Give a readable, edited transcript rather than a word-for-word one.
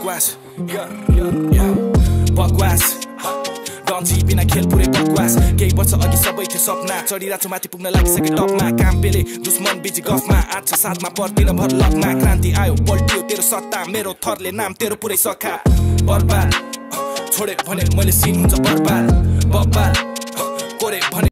बकवास बकवास डन्सी बिना खेल पुरै बकवास केही वर्ष अघि सबै थियो सपना चढिरहेको छु माथि पुग्न लागिसके टपमा काम पेले दुश्मन बिजी गफमा 8 छ 7 मा पर्दिन भर लकमा क्रान्ति आयो पल्टियो तेरो सत्ता मेरो थरले नाम तेरो पुरै सखा बर्बाद छोडे भने मैले सिन हुन्छ बर्बाद बब्बाल कोरे भने